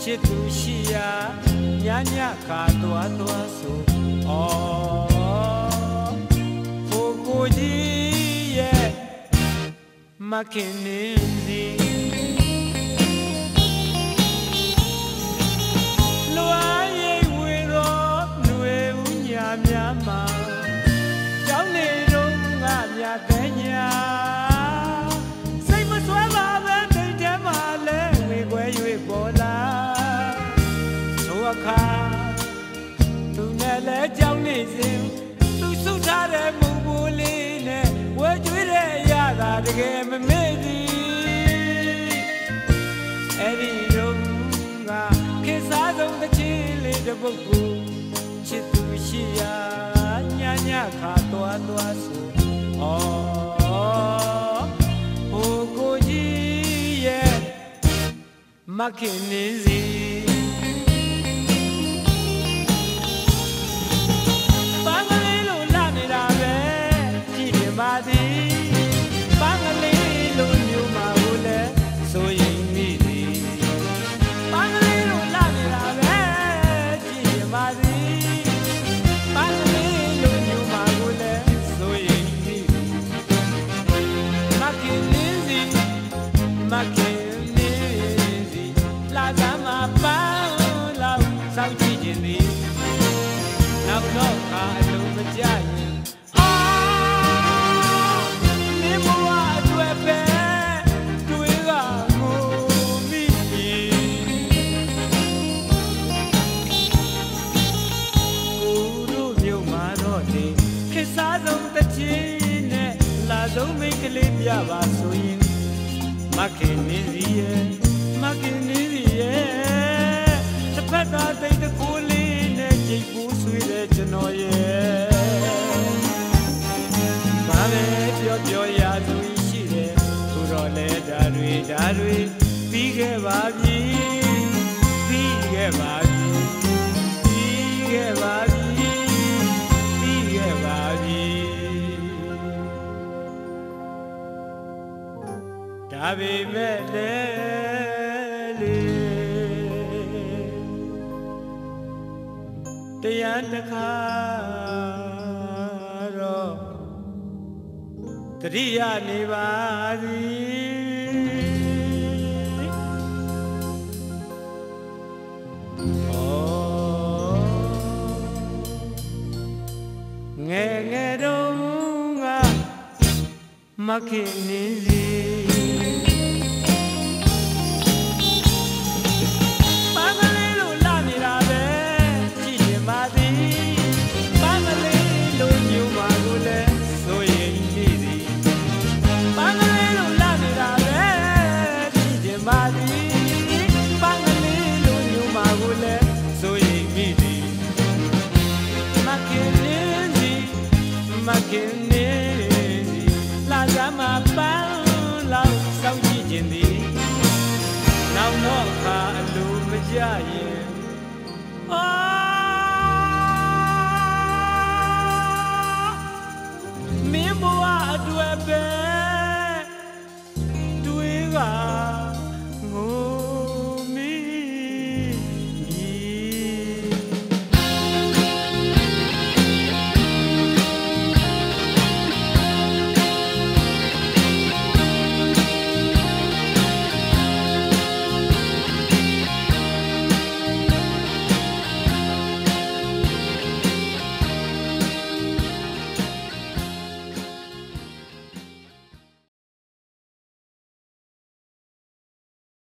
ချစ်သူရှိရာညညခါသွားသွားဆိုကိုကိုကြီးရဲ့မခင်နေစီလွားရိပ်ဝေတော့ຫນွေဦးညာများမှာကြောင်းနေတော့ငါမြတ်တဲ့ညာစိတ်မဆွဲပါပဲတိတ်ထဲမှာလဲဝေခွဲ၍ပေါ်လာဆိုအခါသူနဲ့လဲကြောင်းနေစဉ်သူဆုထားတဲ့မုံဘူးလေးနဲ့ဝဲကျွေးတဲ့ရတာတကယ်မမေ့သည်အဲ့ဒီတော့ငါခေတ်စားဆုံးတစ်ချင်းလေးတစ်ပုဒ်ကိုချစ်သူရှိရာညညခါသွားသွားဆိုဟိုကိုကြီးရဲ့မခင်နေစီဘာကလေးလို့လာနေတာပဲကြည့်နေပါသည်ဘာကလေးလို့ညူမှာကိုလဲဆိုရင်မိသည်ဘာကလေးလို့လာနေတာပဲကြည့်နေပါသည်ဘာကလေးလို့ညူမှာကိုလဲဆိုရင်မိသည်မခင်နေစီမခင်နေစီလာသမှာပါလောက်စောင့်ကြည့်ခြင်းသည်နောက်တော့ခါအလုံးမကြရင်မင်းဘဝအတွက်ပဲတွေးကငိုမိကိုတို့မြို့မှာတော့ဒီခေတ်စားဆုံးတစ်ချင်းနဲ့လာဆုံးမိတ်ကလေးပြပါဆိုရင်မခင်နေစီရဲ့မခင်နေစီရဲ့တစ်ဖက်သားတိတ်တကူလေးနဲ့ကြိတ်ပူးဆွေးတဲ့ကျွန်တော်ရဲ့ဘာပဲပြောပြောရသူရှိတယ်သူတော့လဲဓာတွေပြီးခဲ့ပါပြီပြီးခဲ့ပါပြီပြီးခဲ့ပါပြီပြီးခဲ့ပါပြီဒါပေမဲ့လေတရားတစ်ခါတော့တတိယနေပါသည်ငယ်ငယ်တုန်းကမခင်နေစီမခင်နေစီလာစမ်းမှာပန်းလောက်စောင့်ကြည့်ခြင်းသည်နောက်တော့ခါအလိုမကြရင်မင်းဘဝအတွက်ပဲ